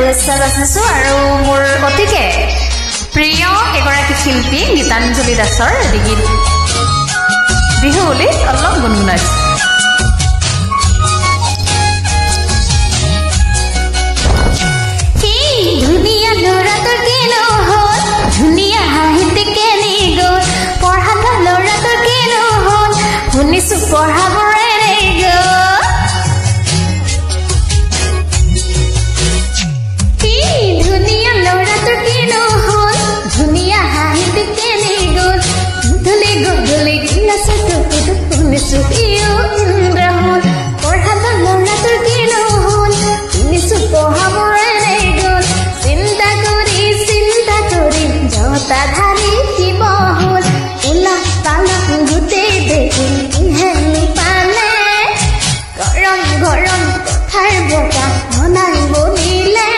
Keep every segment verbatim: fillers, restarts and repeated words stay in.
শুভেচ্ছা যাচিছো আৰু মোৰ অতিকে প্ৰিয় এগৰাকী শিল্পী গীতাঞ্জলি দাসৰ গীত বিহু বুলি অলপ গুণগুণাইছো। ধুনীয়া ল'ৰাটোৰ কিনো হ'ল, ধুনীয়া হাঁহিতে কেনি গ'ল, পঢ়া ল'ৰাটোৰ কিনো হ'ল, শুনিছো পঢ়াবোৰে এৰি গ'ল। ধুনীয়া ল'ৰাটোৰ কিনো হ'ল, ধুনীয়া হাঁহিতে কেনি গ'ল, গধূলি গধূলি গিলাচে টুকুটো শুনিছো ইও ইন্দ্ৰ হ'ল, পঢ়া ল'ৰাটোৰ কিনো হ'ল, শুনিছো পঢ়াবোৰে এৰি গ'ল। চিন্তা কৰি চিন্তা কৰি জতা ধাৰি শিৱ হ'ল, উলট পালট গোটেই দেখিল কিহেনো পালে, গৰম গৰম কথাৰ বতাহ মনাই বলিলে,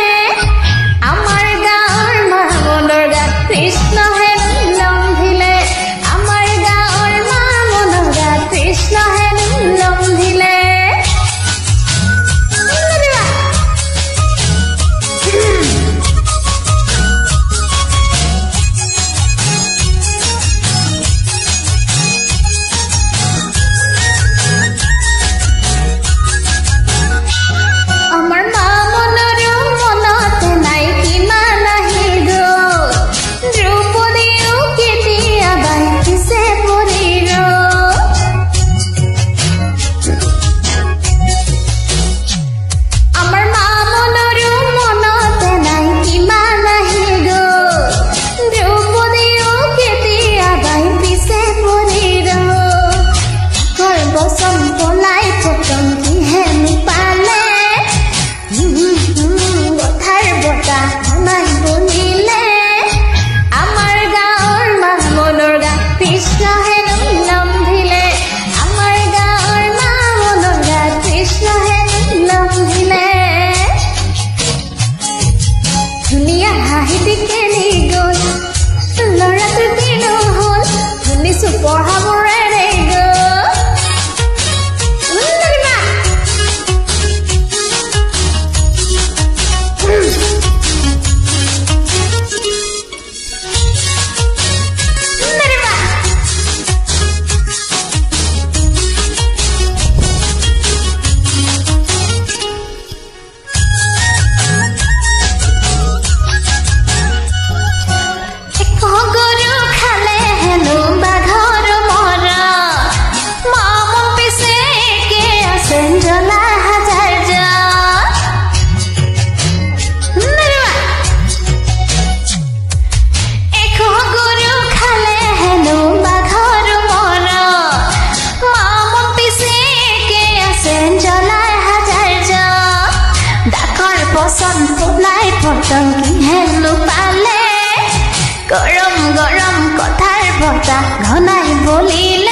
আমাৰ গাঁৱৰ মা মনৰ গাত কৃষ্ণহে লম্ভিলে, আমাৰ গাঁৱৰ মা মনৰ গাত কৃষ্ণহে লম্ভিলে। গৰম গৰম কথাৰ বতাহ ঘনাই বলিলে।